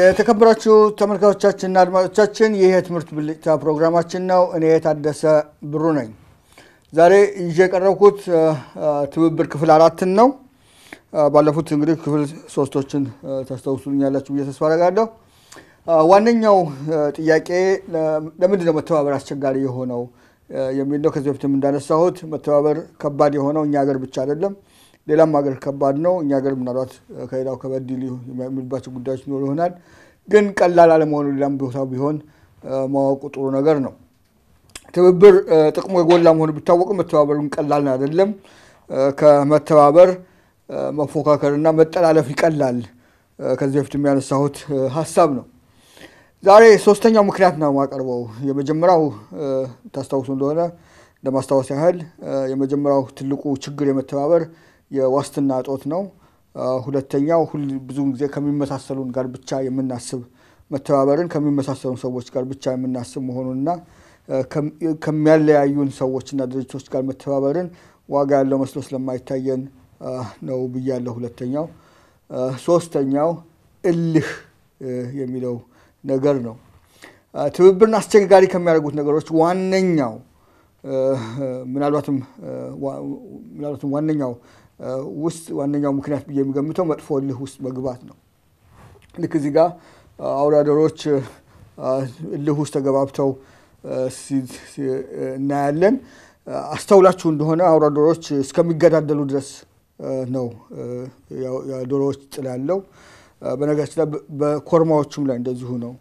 የተከበራችሁ ተመልካቾቻችንና አድማጮቻችን ይሄ ትምህርት ብልጭታ ፕሮግራማችን ነው። እኔ ታደሰ ብሩ ነኝ። ዛሬ ይዤ ቀረብኩት ትብብር ክፍል 4 ነው። ባለፉት እንግዲህ ክፍል 3ቶችን ታስተውሉኛላችሁ ብዬ ተስፋ አደርጋለሁ። ዋነኛው ጥያቄ ለምንድን ነው መተባበር አስቸጋሪ የሆነው የሚል ነው። ከዚህ በፊትም እንዳነሳሁት መተባበር ከባድ የሆነው እኛ ሀገር ብቻ አይደለም፣ ሌላም ሀገር ከባድ ነው። እኛ ሀገር ምናልባት ከሌላው ከበድል የሚባቸው ጉዳዮች ኖር ይሆናል፣ ግን ቀላል አለመሆኑ ሌላም ቦታው ቢሆን ማወቁ ጥሩ ነገር ነው። ትብብር ጥቅሙ የጎላ መሆኑ ቢታወቅም መተባበሩን ቀላል አይደለም። ከመተባበር መፎካከርና መጠላለፍ ይቀላል። ከዚህ በፊት የሚያነሳሁት ሐሳብ ነው። ዛሬ ሶስተኛው ምክንያት ነው ማቀርበው። የመጀመሪያው ታስታውሱ እንደሆነ ለማስታወስ ያህል የመጀመሪያው ትልቁ ችግር የመተባበር የዋስትና እጦት ነው። ሁለተኛው ብዙ ጊዜ ከሚመሳሰሉን ጋር ብቻ የምናስብ መተባበርን ከሚመሳሰሉን ሰዎች ጋር ብቻ የምናስብ መሆኑንና ከሚያለያዩን ሰዎችና ድርጅቶች ጋር መተባበርን ዋጋ ያለው መስሎ ስለማይታየን ነው ብያለሁ። ሁለተኛው ሶስተኛው እልህ የሚለው ነገር ነው። ትብብርን አስቸጋሪ ከሚያደርጉት ነገሮች ዋነኛው ምናልባትም ዋነኛው ምክንያት ብዬ የሚገምተው መጥፎ እልህ ውስጥ መግባት ነው። ልክ እዚህ ጋር አውራደሮች እልህ ውስጥ ተገባብተው እናያለን። አስተውላችሁ እንደሆነ አውራደሮች እስከሚገዳደሉ ድረስ ነው የዶሮዎች ጥል ያለው። በነገራችን ላይ በኮርማዎቹም ላይ እንደዚሁ ነው።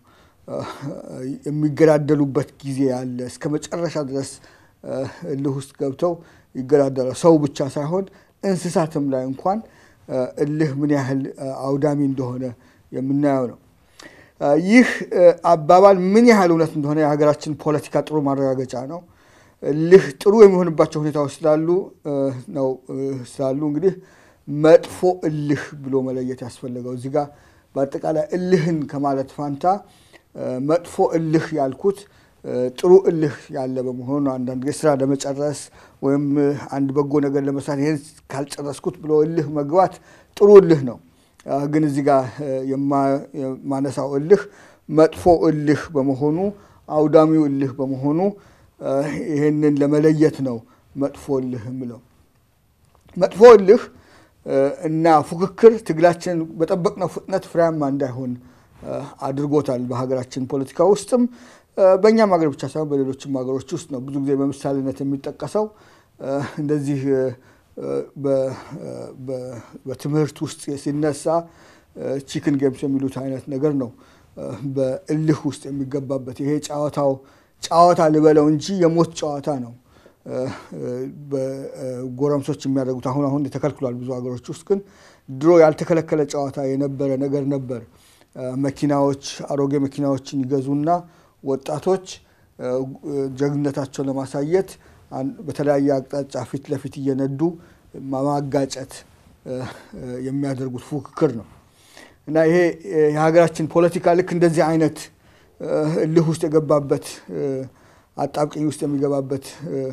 የሚገዳደሉበት ጊዜ አለ። እስከ መጨረሻ ድረስ እልህ ውስጥ ገብተው ይገዳደላሉ። ሰው ብቻ ሳይሆን እንስሳትም ላይ እንኳን እልህ ምን ያህል አውዳሚ እንደሆነ የምናየው ነው። ይህ አባባል ምን ያህል እውነት እንደሆነ የሀገራችን ፖለቲካ ጥሩ ማረጋገጫ ነው። እልህ ጥሩ የሚሆንባቸው ሁኔታዎች ስላሉ እንግዲህ መጥፎ እልህ ብሎ መለየት ያስፈልገው። እዚህ ጋር በአጠቃላይ እልህን ከማለት ፋንታ መጥፎ እልህ ያልኩት ጥሩ እልህ ያለ በመሆኑ አንዳንድ ጊዜ ስራ ለመጨረስ ወይም አንድ በጎ ነገር ለመስራት ይሄን ካልጨረስኩት ብሎ እልህ መግባት ጥሩ እልህ ነው። ግን እዚህ ጋር የማነሳው እልህ መጥፎ እልህ በመሆኑ አውዳሚው እልህ በመሆኑ ይሄንን ለመለየት ነው መጥፎ እልህ የምለው። መጥፎ እልህ እና ፉክክር ትግላችን በጠበቅነው ፍጥነት ፍሬያማ እንዳይሆን አድርጎታል። በሀገራችን ፖለቲካ ውስጥም በእኛም ሀገር ብቻ ሳይሆን በሌሎችም ሀገሮች ውስጥ ነው ብዙ ጊዜ በምሳሌነት የሚጠቀሰው። እንደዚህ በትምህርት ውስጥ ሲነሳ ቺክን ጌምስ የሚሉት አይነት ነገር ነው በእልህ ውስጥ የሚገባበት። ይሄ ጨዋታ ልበለው እንጂ የሞት ጨዋታ ነው። በጎረምሶች የሚያደርጉት አሁን ተከልክሏል ብዙ ሀገሮች ውስጥ። ግን ድሮ ያልተከለከለ ጨዋታ የነበረ ነገር ነበር። አሮጌ መኪናዎችን ይገዙና ወጣቶች ጀግንነታቸውን ለማሳየት በተለያየ አቅጣጫ ፊት ለፊት እየነዱ ማጋጨት የሚያደርጉት ፉክክር ነው። እና ይሄ የሀገራችን ፖለቲካ ልክ እንደዚህ አይነት እልህ ውስጥ የገባበት አጣብቂኝ ውስጥ የሚገባበት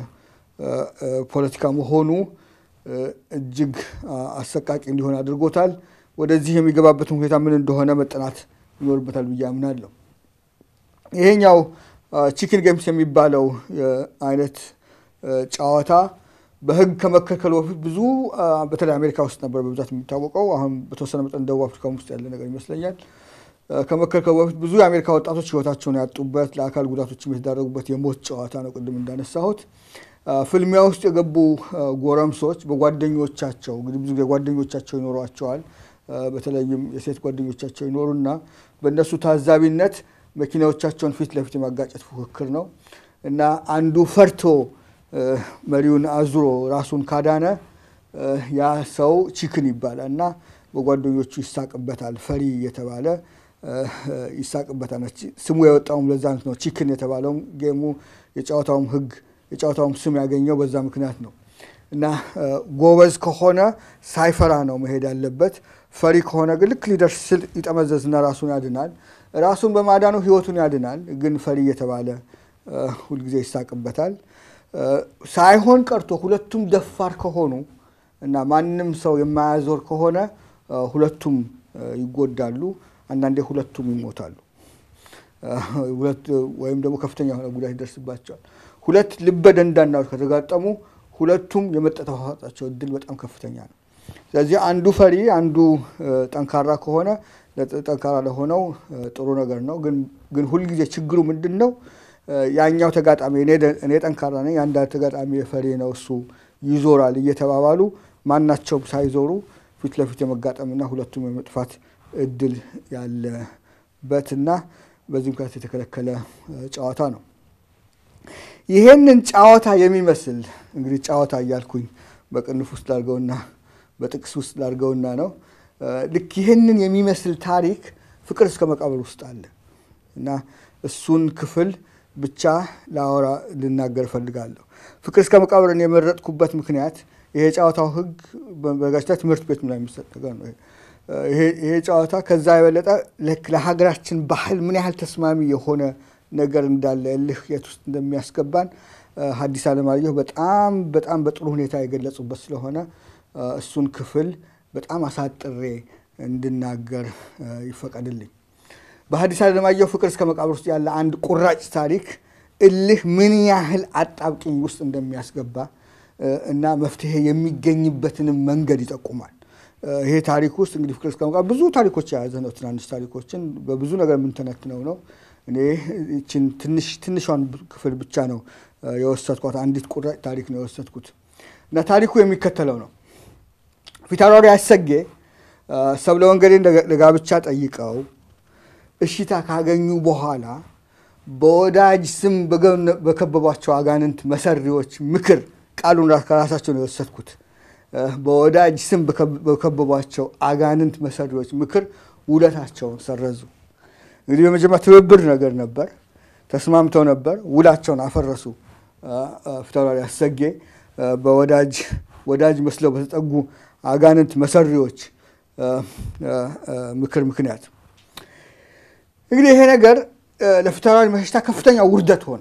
ፖለቲካ መሆኑ እጅግ አሰቃቂ እንዲሆን አድርጎታል። ወደዚህ የሚገባበት ሁኔታ ምን እንደሆነ መጠናት ይኖርበታል ብዬ አምናለሁ። ይሄኛው ቺክን ጌምስ የሚባለው አይነት ጨዋታ በህግ ከመከልከሉ በፊት ብዙ በተለይ አሜሪካ ውስጥ ነበር በብዛት የሚታወቀው። አሁን በተወሰነ መጠን ደቡብ አፍሪካ ውስጥ ያለ ነገር ይመስለኛል። ከመከልከሉ በፊት ብዙ የአሜሪካ ወጣቶች ህይወታቸውን ያጡበት፣ ለአካል ጉዳቶችም የተዳረጉበት የሞት ጨዋታ ነው። ቅድም እንዳነሳሁት ፍልሚያ ውስጥ የገቡ ጎረምሶች በጓደኞቻቸው እንግዲህ ብዙ ጓደኞቻቸው ይኖሯቸዋል። በተለይም የሴት ጓደኞቻቸው ይኖሩና በእነሱ ታዛቢነት መኪናዎቻቸውን ፊት ለፊት የማጋጨት ፉክክር ነው። እና አንዱ ፈርቶ መሪውን አዙሮ ራሱን ካዳነ ያ ሰው ቺክን ይባላል እና በጓደኞቹ ይሳቅበታል። ፈሪ የተባለ ይሳቅበታል። ስሙ የወጣውም ለዛ ነው ቺክን የተባለው። ጌሙ የጨዋታውም ስም ያገኘው በዛ ምክንያት ነው። እና ጎበዝ ከሆነ ሳይፈራ ነው መሄድ ያለበት። ፈሪ ከሆነ ግን ልክ ሊደርስ ስል ይጠመዘዝና ራሱን ያድናል። ራሱን በማዳኑ ህይወቱን ያድናል። ግን ፈሪ የተባለ ሁልጊዜ ይሳቅበታል። ሳይሆን ቀርቶ ሁለቱም ደፋር ከሆኑ እና ማንንም ሰው የማያዞር ከሆነ ሁለቱም ይጎዳሉ። አንዳንዴ ሁለቱም ይሞታሉ ሁለት ወይም ደግሞ ከፍተኛ የሆነ ጉዳት ይደርስባቸዋል ሁለት ልበ ደንዳናዎች ከተጋጠሙ ሁለቱም የመጠፋፋታቸው እድል በጣም ከፍተኛ ነው ስለዚህ አንዱ ፈሪ አንዱ ጠንካራ ከሆነ ለጠንካራ ለሆነው ጥሩ ነገር ነው ግን ሁሉ ጊዜ ችግሩ ምንድነው ያኛው ተጋጣሚ እኔ ጠንካራ ነኝ አንዳ ተጋጣሚ ፈሪ ነው እሱ ይዞራል እየተባባሉ ማናቸው ሳይዞሩ ፊት ለፊት የመጋጠምና ሁለቱም የመጥፋት እድል ያለበትና በዚህ ምክንያት የተከለከለ ጨዋታ ነው ይሄንን ጨዋታ የሚመስል እንግዲህ ጨዋታ ያልኩኝ በቅንፍ ውስጥ ላርገውና በጥቅስ ውስጥ ላርገውና ነው ልክ ይሄንን የሚመስል ታሪክ ፍቅር እስከ መቃብር ውስጥ አለ እና እሱን ክፍል ብቻ ላወራ ልናገር ፈልጋለሁ ፍቅር እስከ መቃብርን የመረጥኩበት ምክንያት ይሄ ጨዋታው ህግ በጋሽታ ትምህርት ቤት ላይ የሚሰጥ ነገር ነው ይሄ ጨዋታ ከዛ የበለጠ ለሀገራችን ባህል ምን ያህል ተስማሚ የሆነ ነገር እንዳለ እልህ የት ውስጥ እንደሚያስገባን ሐዲስ ዓለማየሁ በጣም በጥሩ ሁኔታ የገለጹበት ስለሆነ እሱን ክፍል በጣም አሳጥሬ እንድናገር ይፈቀድልኝ በሐዲስ ዓለማየሁ ፍቅር እስከ መቃብር ውስጥ ያለ አንድ ቁራጭ ታሪክ እልህ ምን ያህል አጣብቂኝ ውስጥ እንደሚያስገባ እና መፍትሄ የሚገኝበትን መንገድ ይጠቁማል ይሄ ታሪክ ውስጥ እንግዲህ ፍቅር እስከ መቃብር ብዙ ታሪኮች ያዘ ነው ትናንሽ ታሪኮችን በብዙ ነገር ምን ተነትነው ነው እኔ እቺን ትንሿን ክፍል ብቻ ነው የወሰድኳት አንዲት ቁራጭ ታሪክ ነው የወሰድኩት እና ታሪኩ የሚከተለው ነው ፊታውራሪ አሰጌ ሰብለ ወንጌልን ለጋብቻ ጠይቀው እሺታ ካገኙ በኋላ በወዳጅ ስም በከበቧቸው አጋንንት መሰሪዎች ምክር ቃሉን ከራሳቸው ነው የወሰድኩት በወዳጅ ስም በከበቧቸው አጋንንት መሰሪዎች ምክር ውለታቸውን ሰረዙ እንግዲህ በመጀመሪያ ትብብር ነገር ነበር ተስማምተው ነበር ውላቸውን አፈረሱ ፊታውራሪ አሰጌ በወዳጅ መስለው በተጠጉ አጋንንት መሰሪዎች ምክር ምክንያት እንግዲህ ይሄ ነገር ለፊታውራሪ መሸሻ ከፍተኛ ውርደት ሆነ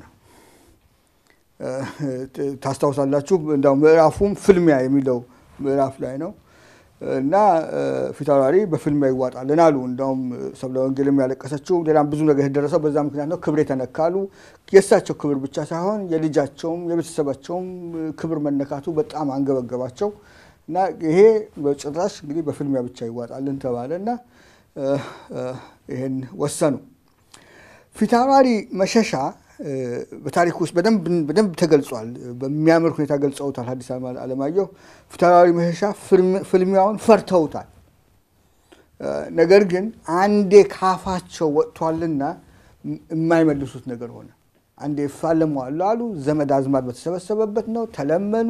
ታስታውሳላችሁ እንደው ምዕራፉም ፍልሚያ የሚለው ምዕራፍ ላይ ነው እና ፊታውራሪ በፍልሚያ ይዋጣልን አሉ እንደውም ሰብለ ወንጌልም ያለቀሰችው ሌላም ብዙ ነገር ደረሰው በዛ ምክንያት ነው ክብር የተነካሉ የሳቸው ክብር ብቻ ሳይሆን የልጃቸውም የቤተሰባቸውም ክብር መነካቱ በጣም አንገበገባቸው እና ይሄ በጭራሽ እንግዲህ በፍልሚያ ብቻ ይዋጣልን ተባለና ይሄን ወሰኑ ፊታውራሪ መሸሻ በታሪክ ውስጥ በደንብ ተገልጿል በሚያምር ሁኔታ ገልጸውታል ሐዲስ ዓለማየሁ ፊታውራሪ መሸሻ ፍልሚያውን ፈርተውታል ነገር ግን አንዴ ካፋቸው ወጥቷልና የማይመልሱት ነገር ሆነ አንዴ ፋለሟል አሉ ዘመድ አዝማድ በተሰበሰበበት ነው ተለመኑ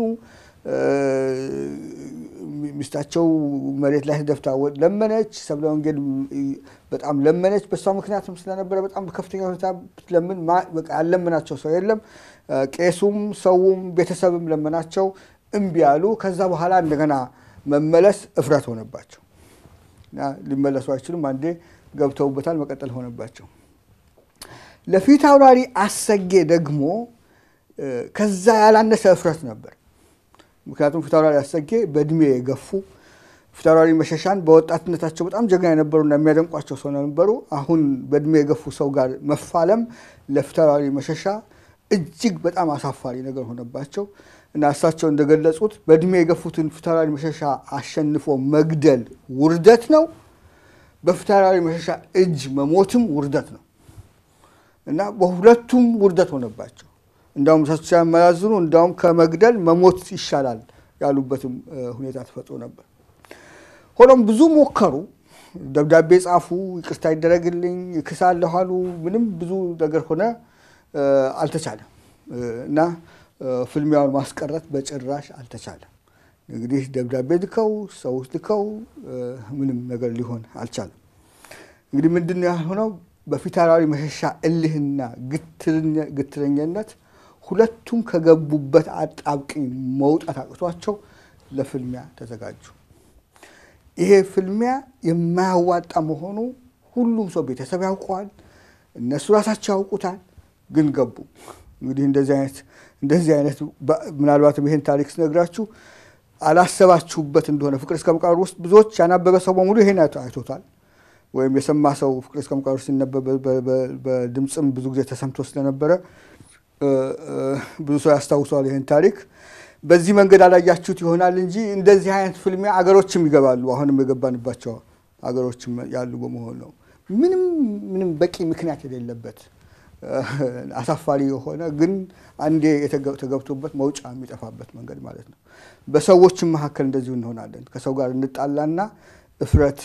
ሚስታቸው መሬት ላይ ደፍታ ለመነች ሰብለ ወንጌል በጣም ለመነች በሷ ምክንያቱም ስለነበረ በጣም በከፍተኛ ሁኔታ ለምን በቃ ያለመናቸው ሰው የለም ቄሱም ሰውም ቤተሰብም ለመናቸው እምቢ አሉ ከዛ በኋላ እንደገና መመለስ እፍረት ሆነባቸው እና ሊመለሱ አይችሉም አንዴ ገብተውበታል መቀጠል ሆነባቸው ለፊታውራሪ አሰጌ ደግሞ ከዛ ያላነሰ እፍረት ነበር ምክንያቱም ፊታውራሪ አሰጌ በእድሜ የገፉ ፊታውራሪ መሸሻን በወጣትነታቸው በጣም ጀግና የነበሩና የሚያደንቋቸው ሰው ነበሩ አሁን በእድሜ የገፉ ሰው ጋር መፋለም ለፊታውራሪ መሸሻ እጅግ በጣም አሳፋሪ ነገር ሆነባቸው እና እሳቸው እንደገለጹት በእድሜ የገፉትን ፊታውራሪ መሸሻ አሸንፎ መግደል ውርደት ነው በፊታውራሪ መሸሻ እጅ መሞትም ውርደት ነው እና በሁለቱም ውርደት ሆነባቸው እንዳውም ሰዎች ያመላዝኑ እንዳውም ከመግደል መሞት ይሻላል ያሉበትም ሁኔታ ተፈጥሮ ነበር ሆኖም ብዙ ሞከሩ ደብዳቤ ጻፉ ይቅርታ ይደረግልኝ ይክሳለሁ አሉ ምንም ብዙ ነገር ሆነ አልተቻለም እና ፍልሚያውን ማስቀረት በጭራሽ አልተቻለም እንግዲህ ደብዳቤ ልከው ሰው ልከው ምንም ነገር ሊሆን አልቻለም እንግዲህ ምንድነው ያልሆነው በፊታውራሪ መሸሻ እልህና ግትረኛነት ሁለቱም ከገቡበት አጣብቂኝ መውጣት አቅቷቸው ለፍልሚያ ተዘጋጁ ይሄ ፍልሚያ የማያዋጣ መሆኑ ሁሉም ሰው ቤተሰብ ያውቀዋል እነሱ ራሳቸው ያውቁታል ግን ገቡ እንግዲህ እንደዚህ አይነት ምናልባት ይሄን ታሪክ ስነግራችሁ አላሰባችሁበት እንደሆነ ፍቅር እስከ መቃብር ውስጥ ብዙዎች ያናበበ ሰው በሙሉ ይሄን አይቶታል ወይም የሰማ ሰው ፍቅር እስከ መቃብር ሲነበብ በድምጽም ብዙ ጊዜ ተሰምቶ ስለነበረ ብዙ ሰው ያስታውሳል ይሄን ታሪክ በዚህ መንገድ አላያችሁት ይሆናል እንጂ እንደዚህ አይነት ፍልሚያ አገሮችም ይገባሉ አሁንም የገባንባቸው አገሮችም ያሉ በመሆኑ ነው ምንም በቂ ምክንያት የሌለበት አሳፋሪ የሆነ ግን አንዴ የተገብቶበት መውጫ የሚጠፋበት መንገድ ማለት ነው በሰዎችም መካከል እንደዚህ እንሆናለን ከሰው ጋር እንጣላና እፍረት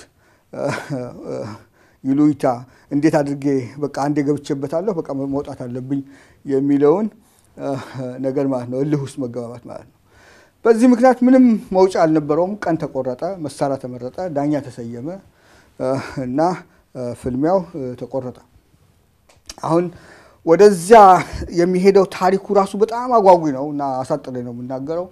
ይሉይታ እንዴት አድርጌ በቃ አንዴ ገብቼበታለሁ በቃ መውጣት አለብኝ የሚለውን ነገር ማለት ነው እልህ ውስጥ መገባባት ማለት ነው በዚህ ምክንያት ምንም መውጫ አልነበረውም ቀን ተቆረጠ መሳሪያ ተመረጠ ዳኛ ተሰየመ እና ፍልሚያው ተቆረጠ አሁን ወደዚያ የሚሄደው ታሪኩ ራሱ በጣም አጓጉ ነውና አሳጥሬ ነው የምናገረው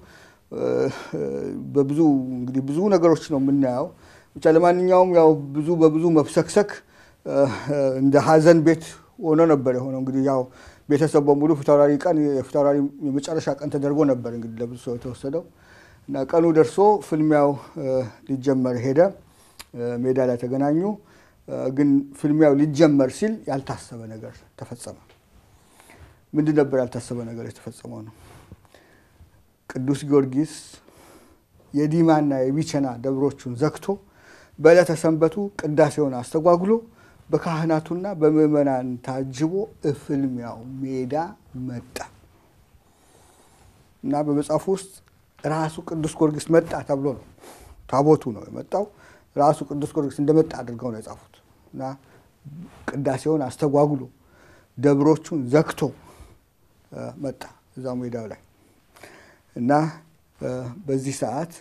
በብዙ እንግዲህ ብዙ ነገሮች ነው የምናየው ብቻ ለማንኛውም ያው በብዙ መፍሰክሰክ እንደ ሐዘን ቤት ሆኖ ነበር የሆነው እንግዲህ ያው ቤተሰብ በሙሉ ፍታውራሪ ቀን የፍታውራሪ የመጨረሻ ቀን ተደርጎ ነበር እንግዲህ ለብዙ ሰው ተወሰደው እና ቀኑ ደርሶ ፍልሚያው ሊጀመር ሄደ ሜዳ ላይ ተገናኙ ግን ፍልሚያው ሊጀመር ሲል ያልታሰበ ነገር ተፈጸመ ምንድን ነበር ያልታሰበ ነገር የተፈጸመው ነው ቅዱስ ጊዮርጊስ የዲማና የቢቸና ደብሮቹን ዘግቶ በዕለተ ሰንበቱ ቅዳሴውን አስተጓጉሎ በካህናቱና በምእመናን ታጅቦ ፍልሚያው ሜዳ መጣ እና በመጽሐፍ ውስጥ ራሱ ቅዱስ ጊዮርጊስ መጣ ተብሎ ነው ታቦቱ ነው የመጣው ራሱ ቅዱስ ጊዮርጊስ እንደመጣ አድርገው ነው የጻፉት እና ቅዳሴውን አስተጓጉሎ ደብሮቹን ዘግቶ መጣ እዛው ሜዳው ላይ እና በዚህ ሰዓት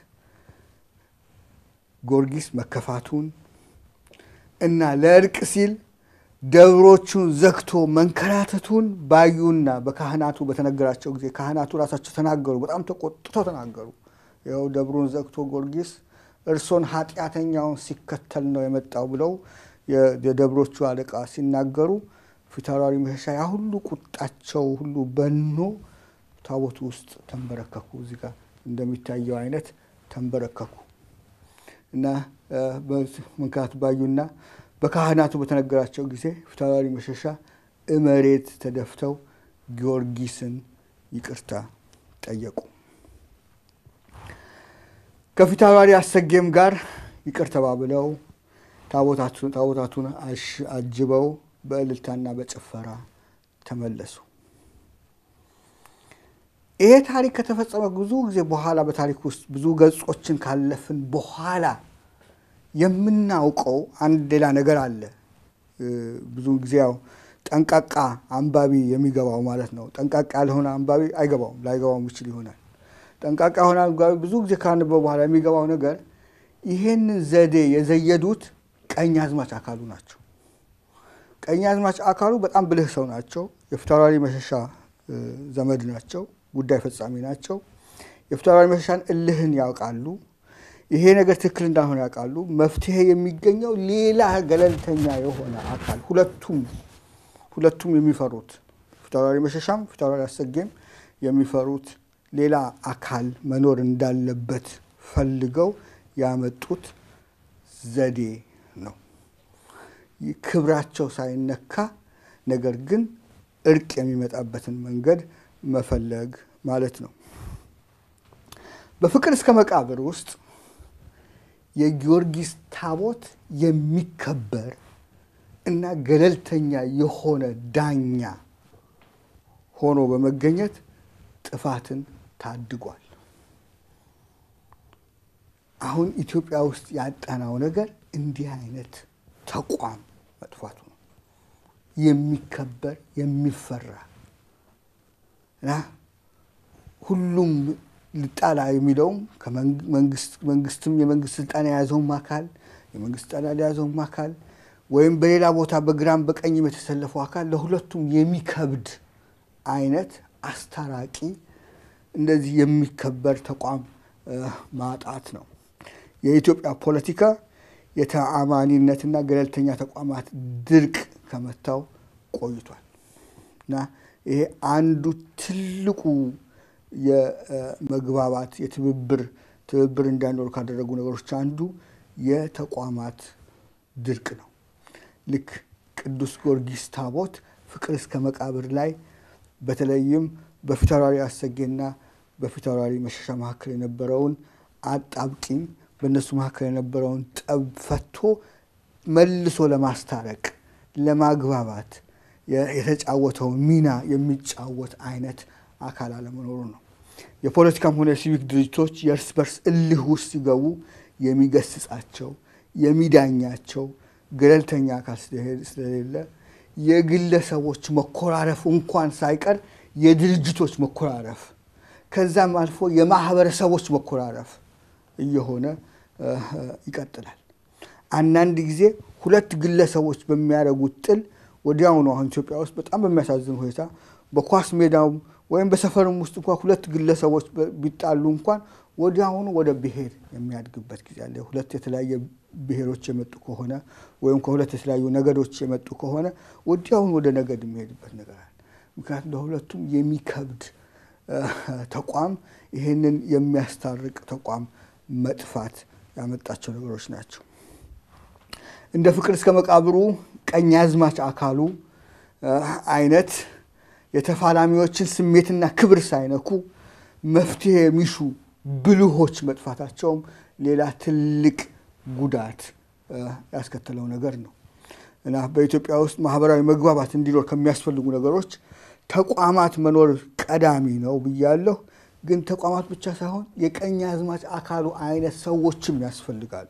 ጊዮርጊስ መከፋቱን እና ለእርቅ ሲል ደብሮቹን ዘግቶ መንከራተቱን ባዩና በካህናቱ በተነገራቸው ጊዜ ካህናቱ ራሳቸው ተናገሩ በጣም ተቆጥተው ተናገሩ ያው ደብሩን ዘግቶ ጊዮርጊስ እርሶን ኃጢያተኛውን ሲከተል ነው የመጣው ብለው የደብሮቹ አለቃ ሲናገሩ ፊታውራሪ መሸሻ ያ ሁሉ ቁጣቸው ሁሉ በኖ ታቦቱ ውስጥ ተንበረከኩ እዚህ ጋር እንደሚታየው አይነት ተንበረከኩ እና በመንካት ባዩና በካህናቱ በተነገራቸው ጊዜ ፊታውራሪ መሸሻ እመሬት ተደፍተው ጊዮርጊስን ይቅርታ ጠየቁ ከፊታውራሪ አሰጌም ጋር ይቅርታ ባብለው ታቦታቱን አጅበው በእልልታና በጭፈራ ተመለሱ ይሄ ታሪክ ከተፈጸመ ብዙ ጊዜ በኋላ በታሪክ ውስጥ ብዙ ገጾችን ካለፍን በኋላ የምናውቀው አንድ ሌላ ነገር አለ ብዙ ጊዜ ያው ጠንቃቃ አንባቢ የሚገባው ማለት ነው ጠንቃቃ ያልሆነ አንባቢ አይገባውም ላይገባው ይችላል ይሆናል ጠንቃቃ ሆነ አንባቢ ብዙ ጊዜ ካነበበ በኋላ የሚገባው ነገር ይሄን ዘዴ የዘየዱት ቀኛዝማች አካሉ ናቸው ቀኛዝማች አካሉ በጣም ብልህ ሰው ናቸው የፊታውራሪ መሸሻ ዘመድ ናቸው ጉዳይ ፈጻሚ ናቸው የፊታውራሪ መሸሻን እልህን ያውቃሉ ይሄ ነገር ትክክል እንዳልሆነ ያውቃሉ መፍትሄ የሚገኘው ሌላ ገለልተኛ የሆነ አካል ሁለቱም የሚፈሩት ፊታውራሪ መሸሻም ፊታውራሪ አሰጌም የሚፈሩት ሌላ አካል መኖር እንዳለበት ፈልገው ያመጡት ዘዴ ነው ክብራቸው ሳይነካ ነገር ግን እርቅ የሚመጣበትን መንገድ መፈለግ ማለት ነው በፍቅር እስከ መቃብር ውስጥ የጊዮርጊስ ታቦት የሚከበር እና ገለልተኛ የሆነ ዳኛ ሆኖ በመገኘት ጥፋትን ታድጓል አሁን ኢትዮጵያ ውስጥ ያጣናው ነገር እንዲህ አይነት ተቋም መጥፋቱ ነው የሚከበር የሚፈራ እና ሁሉም ልጣላ የሚለው ከመንግስትም የመንግስት ስልጣን ያዘው ማካል የመንግስት ስልጣን ያዘው ማካል ወይም በሌላ ቦታ በግራም በቀኝም የተሰለፈው አካል ለሁለቱም የሚከብድ አይነት አስታራቂ እንደዚህ የሚከበር ተቋም ማጣት ነው የኢትዮጵያ ፖለቲካ የተአማኒነትና ገለልተኛ ተቋማት ድርቅ ከመታው ቆይቷል እና ይሄ አንዱ ትልቁ የመግባባት ትብብር እንዳይኖር ካደረጉ ነገሮች አንዱ የተቋማት ድርቅ ነው ልክ ቅዱስ ጊዮርጊስ ታቦት ፍቅር እስከ መቃብር ላይ በተለይም በፊታውራሪ አሰጌና በፊታውራሪ መሸሻ መካከል የነበረውን አጣብቂኝ በእነሱ መካከል የነበረውን ጠብ ፈቶ መልሶ ለማስታረቅ ለማግባባት የተጫወተው ሚና የሚጫወት አይነት አካል አለመኖሩ ነው። የፖለቲካም ሆነ ሲቪክ ድርጅቶች የእርስ በርስ እልህ ውስጥ ሲገቡ የሚገስጻቸው የሚዳኛቸው ገለልተኛ አካል ስለሌለ የግለሰቦች መኮራረፍ እንኳን ሳይቀር የድርጅቶች መኮራረፍ ከዛም አልፎ የማህበረሰቦች መኮራረፍ እየሆነ ይቀጥላል። አንዳንድ ጊዜ ሁለት ግለሰቦች በሚያደርጉት ጥል ወዲያው ነው አሁን ኢትዮጵያ ውስጥ በጣም በሚያሳዝን ሁኔታ በኳስ ሜዳው ወይም በሰፈርም ውስጥ እንኳን ሁለት ግለሰቦች ቢጣሉ እንኳን ወዲያው ወደ ብሔር የሚያድግበት ጊዜ አለ። ሁለት የተለያየ ብሔሮች የመጡ ከሆነ ወይም ከሁለት የተለያዩ ነገዶች የመጡ ከሆነ ወዲያው ወደ ነገድ የሚሄድበት ነገር አለ። ምክንያቱም ለሁለቱም የሚከብድ ተቋም ይሄንን የሚያስታርቅ ተቋም መጥፋት ያመጣቸው ነገሮች ናቸው። እንደ ፍቅር እስከ መቃብሩ ቀኛዝማች አካሉ አይነት የተፋላሚዎችን ስሜትና ክብር ሳይነኩ መፍትሄ የሚሹ ብልሆች መጥፋታቸውም ሌላ ትልቅ ጉዳት ያስከተለው ነገር ነው እና በኢትዮጵያ ውስጥ ማህበራዊ መግባባት እንዲኖር ከሚያስፈልጉ ነገሮች ተቋማት መኖር ቀዳሚ ነው ብያለሁ። ግን ተቋማት ብቻ ሳይሆን የቀኛዝማች አካሉ አይነት ሰዎችም ያስፈልጋሉ።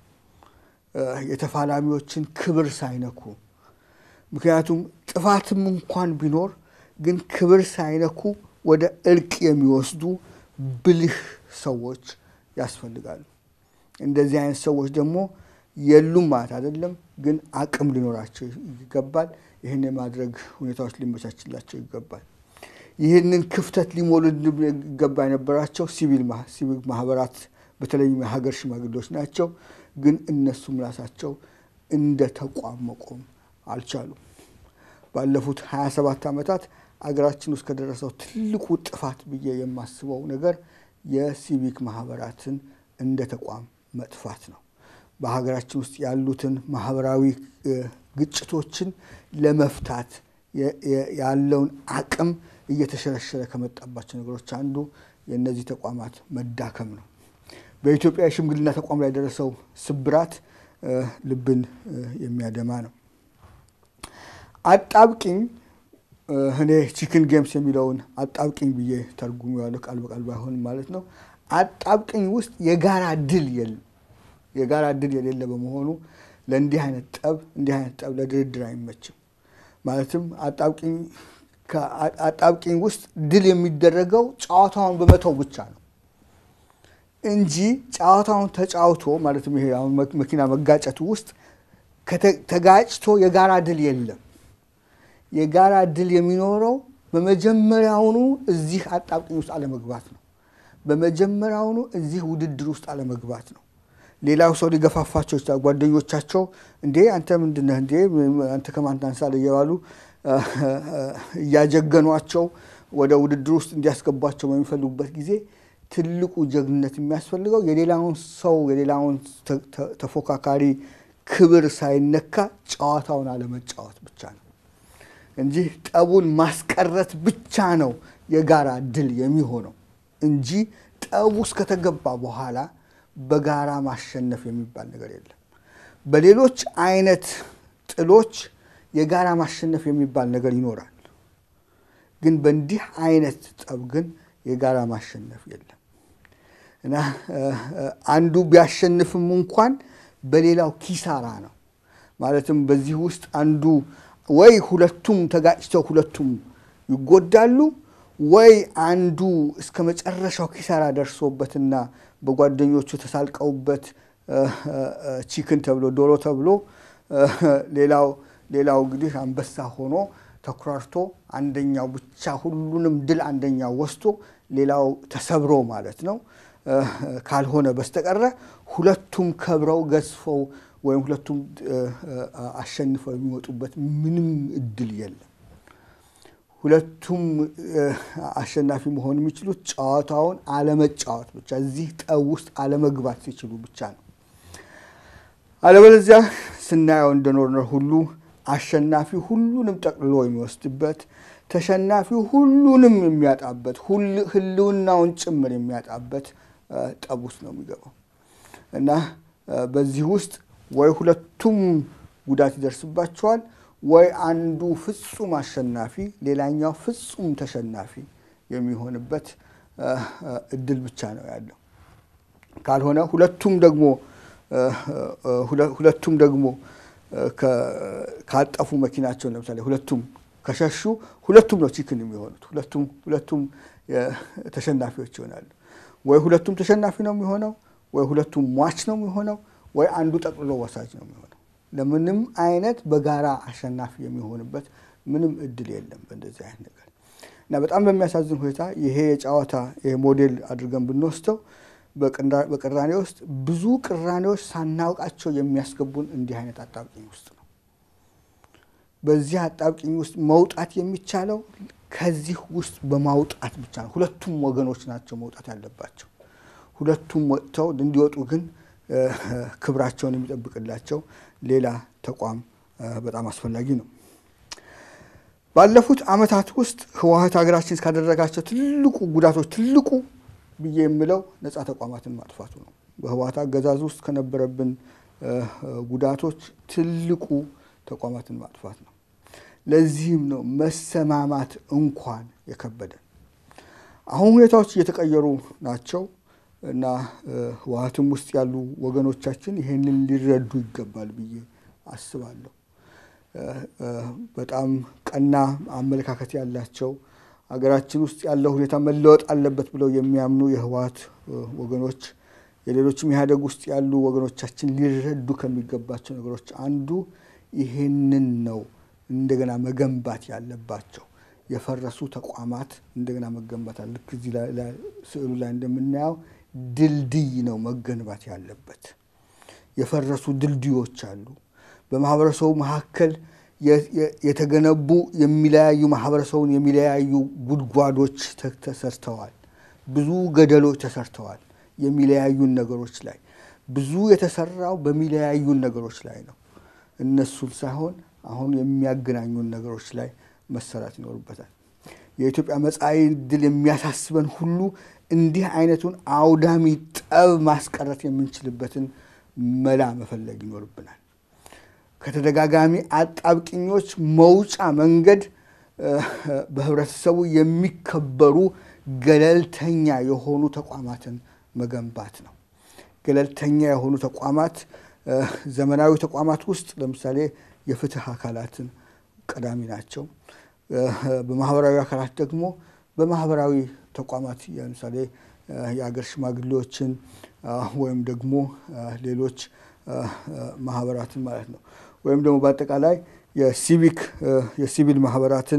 የተፋላሚዎችን ክብር ሳይነኩ ምክንያቱም ጥፋትም እንኳን ቢኖር ግን ክብር ሳይነኩ ወደ እርቅ የሚወስዱ ብልህ ሰዎች ያስፈልጋሉ። እንደዚህ አይነት ሰዎች ደግሞ የሉም ማለት አይደለም፣ ግን አቅም ሊኖራቸው ይገባል። ይሄን የማድረግ ሁኔታዎች ሊመቻችላቸው ይገባል። ይሄንን ክፍተት ሊሞሉ ይገባ የነበራቸው ሲቪል ማህበራት በተለይ የሀገር ሽማግሌዎች ናቸው። ግን እነሱም ራሳቸው እንደ ተቋም መቆም አልቻሉም። ባለፉት 27 ዓመታት አገራችን ውስጥ ከደረሰው ትልቁ ጥፋት ብዬ የማስበው ነገር የሲቪክ ማህበራትን እንደ ተቋም መጥፋት ነው። በሀገራችን ውስጥ ያሉትን ማህበራዊ ግጭቶችን ለመፍታት ያለውን አቅም እየተሸረሸረ ከመጣባቸው ነገሮች አንዱ የነዚህ ተቋማት መዳከም ነው። በኢትዮጵያ የሽምግልና ተቋም ላይ ደረሰው ስብራት ልብን የሚያደማ ነው። አጣብቂኝ እኔ ቺክን ጌምስ የሚለውን አጣብቂኝ ብዬ ተርጉሜዋለሁ፣ ቃል በቃል ባይሆን ማለት ነው። አጣብቂኝ ውስጥ የጋራ ድል የሌለ በመሆኑ ለእንዲህ አይነት ጠብ ለድርድር አይመችም። ማለትም አጣብቂኝ ውስጥ ድል የሚደረገው ጨዋታውን በመተው ብቻ ነው እንጂ ጨዋታውን ተጫውቶ ማለትም ይሄ አሁን መኪና መጋጨቱ ውስጥ ተጋጭቶ የጋራ ድል የለም። የጋራ ድል የሚኖረው በመጀመሪያውኑ እዚህ አጣብቂኝ ውስጥ አለመግባት ነው። በመጀመሪያውኑ እዚህ ውድድር ውስጥ አለመግባት ነው። ሌላው ሰው ሊገፋፋቸው ይችላል። ጓደኞቻቸው እንዴ አንተ ምንድነህ እንዴ አንተ ከማን ታንሳለህ እያሉ እያጀገኗቸው ወደ ውድድር ውስጥ እንዲያስገባቸው በሚፈልጉበት ጊዜ ትልቁ ጀግንነት የሚያስፈልገው የሌላውን ተፎካካሪ ክብር ሳይነካ ጨዋታውን አለመጫወት ብቻ ነው እንጂ ጠቡን ማስቀረት ብቻ ነው የጋራ ድል የሚሆነው እንጂ ጠቡ እስከተገባ በኋላ በጋራ ማሸነፍ የሚባል ነገር የለም። በሌሎች አይነት ጥሎች የጋራ ማሸነፍ የሚባል ነገር ይኖራል። ግን በእንዲህ አይነት ጠብ ግን የጋራ ማሸነፍ የለም እና አንዱ ቢያሸንፍም እንኳን በሌላው ኪሳራ ነው። ማለትም በዚህ ውስጥ አንዱ ወይ ሁለቱም ተጋጭተው ሁለቱም ይጎዳሉ ወይ አንዱ እስከ መጨረሻው ኪሳራ ደርሶበትና በጓደኞቹ ተሳልቀውበት ቺክን ተብሎ ዶሮ ተብሎ ሌላው እንግዲህ አንበሳ ሆኖ ተኩራርቶ አንደኛው ብቻ ሁሉንም ድል አንደኛው ወስቶ ሌላው ተሰብሮ ማለት ነው ካልሆነ በስተቀረ ሁለቱም ከብረው ገዝፈው ወይም ሁለቱም አሸንፈው የሚወጡበት ምንም እድል የለም። ሁለቱም አሸናፊ መሆን የሚችሉት ጨዋታውን አለመጫወት ብቻ እዚህ ጠብ ውስጥ አለመግባት ሲችሉ ብቻ ነው። አለበለዚያ ስናየው እንደኖርነው ሁሉ አሸናፊ ሁሉንም ጠቅልሎ የሚወስድበት ተሸናፊው ሁሉንም የሚያጣበት ህልውናውን ጭምር የሚያጣበት ጠቡስ ነው የሚገባው እና በዚህ ውስጥ ወይ ሁለቱም ጉዳት ይደርስባቸዋል ወይ አንዱ ፍጹም አሸናፊ ሌላኛው ፍጹም ተሸናፊ የሚሆንበት እድል ብቻ ነው ያለው ካልሆነ ሁለቱም ደግሞ ካጠፉ መኪናቸው ለምሳሌ ሁለቱም ከሸሹ ሁለቱም ነው ቺክን የሚሆኑት ሁለቱም ተሸናፊዎች ይሆናሉ ወይ ሁለቱም ተሸናፊ ነው የሚሆነው ወይ ሁለቱም ሟች ነው የሚሆነው ወይ አንዱ ጠቅልሎ ወሳጅ ነው የሚሆነው ለምንም አይነት በጋራ አሸናፊ የሚሆንበት ምንም እድል የለም በእንደዚህ አይነት ነገር እና በጣም በሚያሳዝን ሁኔታ ይሄ የጫዋታ ይሄ ሞዴል አድርገን ብንወስደው በቅራኔ ውስጥ ብዙ ቅራኔዎች ሳናውቃቸው የሚያስገቡን እንዲህ አይነት አጣብቂኝ ውስጥ ነው በዚህ አጣብቂኝ ውስጥ መውጣት የሚቻለው ከዚህ ውስጥ በማውጣት ብቻ ነው ሁለቱም ወገኖች ናቸው መውጣት ያለባቸው ሁለቱም ወጥተው እንዲወጡ ግን ክብራቸውን የሚጠብቅላቸው ሌላ ተቋም በጣም አስፈላጊ ነው ባለፉት አመታት ውስጥ ህወሓት ሀገራችን እስካደረጋቸው ትልቁ ጉዳቶች ትልቁ ብዬ የምለው ነፃ ተቋማትን ማጥፋቱ ነው በህወሓት አገዛዝ ውስጥ ከነበረብን ጉዳቶች ትልቁ ተቋማትን ማጥፋት ነው ለዚህም ነው መሰማማት እንኳን የከበደን አሁን ሁኔታዎች እየተቀየሩ ናቸው እና ህወሓትም ውስጥ ያሉ ወገኖቻችን ይሄንን ሊረዱ ይገባል ብዬ አስባለሁ በጣም ቀና አመለካከት ያላቸው ሀገራችን ውስጥ ያለው ሁኔታ መለወጥ አለበት ብለው የሚያምኑ የህወሓት ወገኖች የሌሎችም ኢህአዴግ ውስጥ ያሉ ወገኖቻችን ሊረዱ ከሚገባቸው ነገሮች አንዱ ይሄንን ነው እንደገና መገንባት ያለባቸው የፈረሱ ተቋማት እንደገና መገንባት አለ ከዚህ ላይ ስዕሉ ላይ እንደምናየው ድልድይ ነው መገንባት ያለበት የፈረሱ ድልድዮች አሉ በማህበረሰቡ መካከል የተገነቡ የሚለያዩ ማህበረሰቡን የሚለያዩ ጉድጓዶች ተሰርተዋል ብዙ ገደሎች ተሰርተዋል የሚለያዩን ነገሮች ላይ ብዙ የተሰራው በሚለያዩን ነገሮች ላይ ነው እነሱን ሳይሆን አሁን የሚያገናኙን ነገሮች ላይ መሰራት ይኖርበታል የኢትዮጵያ መጻኢ ድል የሚያሳስበን ሁሉ እንዲህ አይነቱን አውዳሚ ጠብ ማስቀረት የምንችልበትን መላ መፈለግ ይኖርብናል ከተደጋጋሚ አጣብቂኞች መውጫ መንገድ በህብረተሰቡ የሚከበሩ ገለልተኛ የሆኑ ተቋማትን መገንባት ነው ገለልተኛ የሆኑ ተቋማት ዘመናዊ ተቋማት ውስጥ ለምሳሌ የፍትህ አካላትን ቀዳሚ ናቸው በማህበራዊ አካላት ደግሞ በማህበራዊ ተቋማት ለምሳሌ የአገር ሽማግሌዎችን ወይም ደግሞ ሌሎች ማህበራትን ማለት ነው ወይም ደግሞ በአጠቃላይ የሲቪል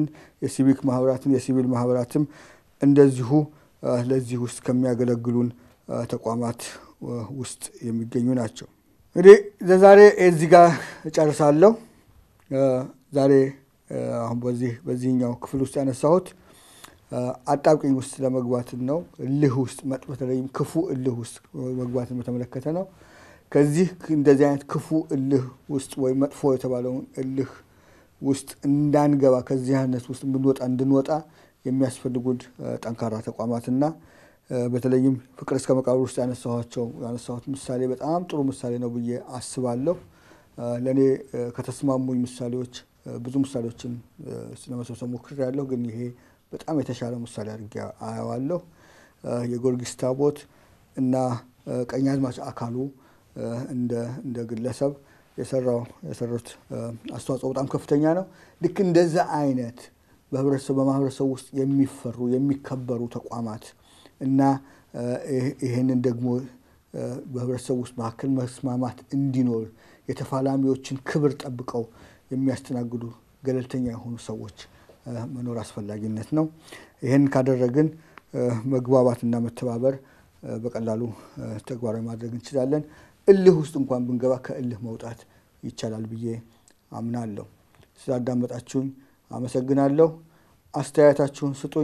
ማህበራትን እንደዚሁ ለዚህ ውስጥ ከሚያገለግሉን ተቋማት ውስጥ የሚገኙ ናቸው እንግዲህ ለዛሬ እዚህ ጋር እጨርሳለሁ ዛሬ አሁን በዚህኛው ክፍል ውስጥ ያነሳሁት አጣብቂኝ ውስጥ ለመግባት ነው እልህ ውስጥ በተለይም ክፉ እልህ ውስጥ መግባትን በተመለከተ ነው ከዚህ እንደዚህ አይነት ክፉ እልህ ውስጥ ወይ መጥፎ የተባለው እልህ ውስጥ እንዳንገባ ከዚህ አይነት ውስጥ እንድንወጣ የሚያስፈልጉት ጠንካራ ተቋማትና በተለይም ፍቅር እስከ መቃብር ውስጥ ያነሳሁት ምሳሌ በጣም ጥሩ ምሳሌ ነው ብዬ አስባለሁ ለኔ ከተስማሙኝ ምሳሌዎች ብዙ ምሳሌዎችን ስለመሰብሰብ ሞክሬያለሁ ግን ይሄ በጣም የተሻለ ምሳሌ አድርጌ አያዋለሁ የጊዮርጊስ ታቦት እና ቀኛዝማች አካሉ እንደ ግለሰብ የሰሩት አስተዋጽኦ በጣም ከፍተኛ ነው ልክ እንደዛ አይነት በማህበረሰቡ ውስጥ የሚፈሩ የሚከበሩ ተቋማት እና ይሄንን ደግሞ በህብረተሰቡ ውስጥ መካከል መስማማት እንዲኖር የተፋላሚዎችን ክብር ጠብቀው የሚያስተናግዱ ገለልተኛ የሆኑ ሰዎች መኖር አስፈላጊነት ነው ይሄን ካደረግን መግባባትና መተባበር በቀላሉ ተግባራዊ ማድረግ እንችላለን እልህ ውስጥ እንኳን ብንገባ ከእልህ መውጣት ይቻላል ብዬ አምናለሁ ስላዳመጣችሁኝ አመሰግናለሁ አስተያየታችሁን ስጡኝ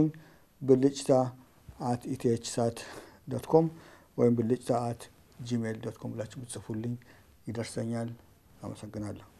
bilichita@ethsat.com ወይም bilichita@gmail.com ብላችሁ ብትጽፉልኝ ይደርሰኛል። አመሰግናለሁ።